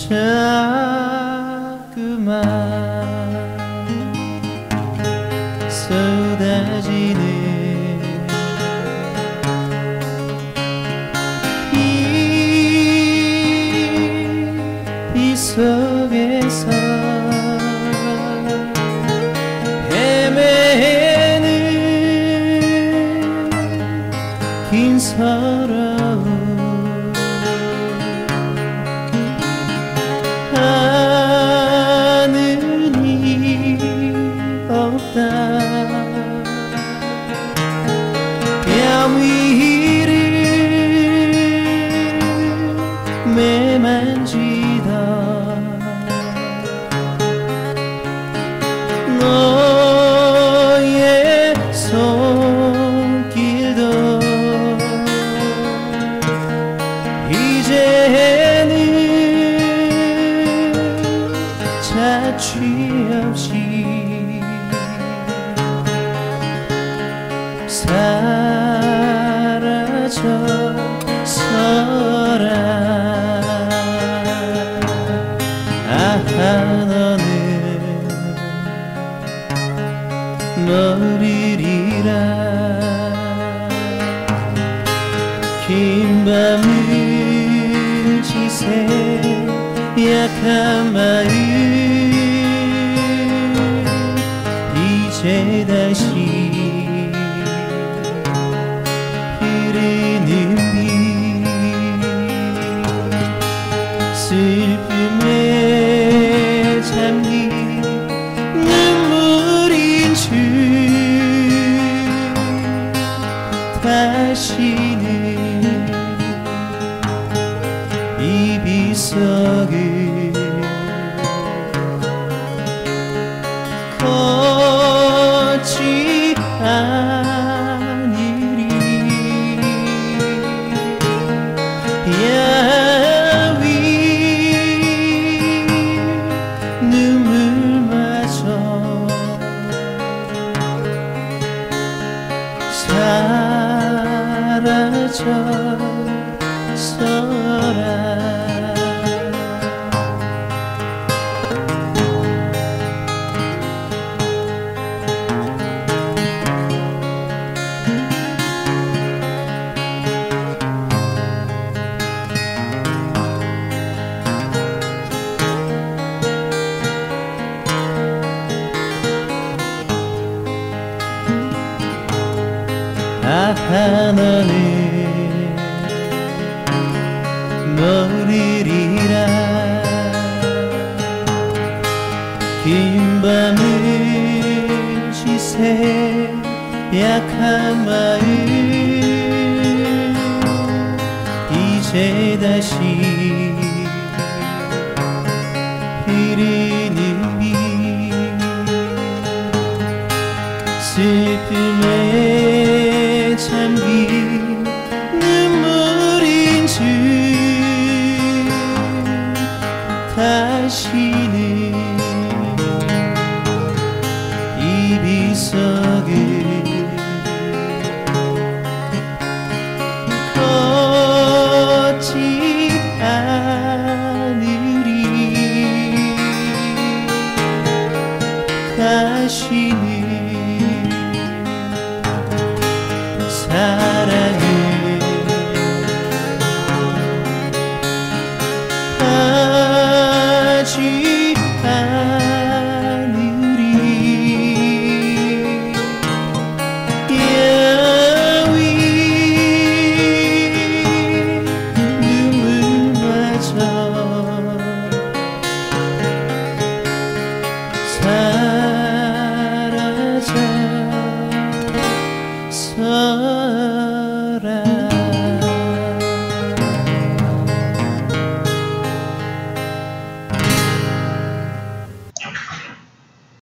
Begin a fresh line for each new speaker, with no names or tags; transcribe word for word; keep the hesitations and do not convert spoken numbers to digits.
자꾸만 쏟아지는 이 비 속에서 헤매는 긴 서러움 하늘이 없다 뺨 위를 매만지다 너의 손길도 이제는 자취 없이 사라져서라 아하 너는 머리리라 긴 밤을 지새 약한 마음 이제 다시 흐르는 비 슬픔에 잠긴 눈물인 줄 다시는 이 비석을 걷지 않으리 야위 눈물마저 사라져서라 아하 너는 머리리라 긴 밤을 지새 약한 마음 이제 다시